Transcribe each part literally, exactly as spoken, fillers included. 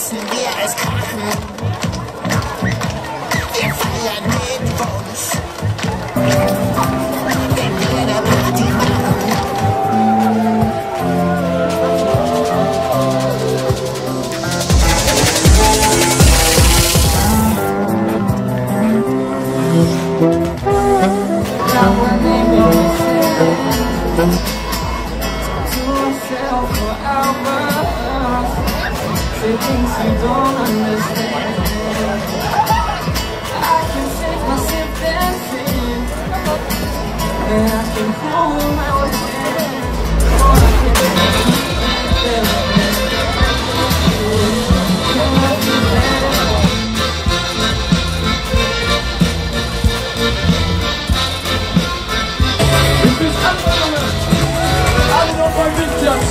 lassen wir es krachen. Wir feiern den Wunsch, wenn wir eine Party machen. Things you don't understand. I can take my sip and sing, and I can hold my own hand. Or I can This is Unbeschwert. Alle noch mal Wichtiges.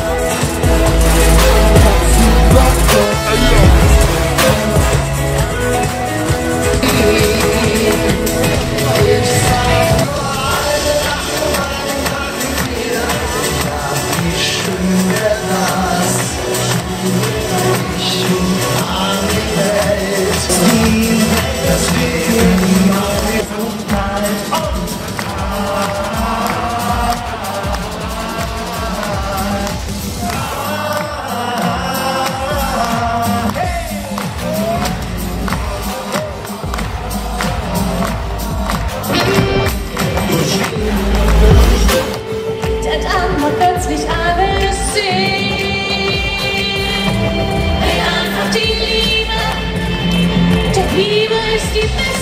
Plötzlich alles sehen. Hey, einfach die Liebe, der Liebe ist die beste.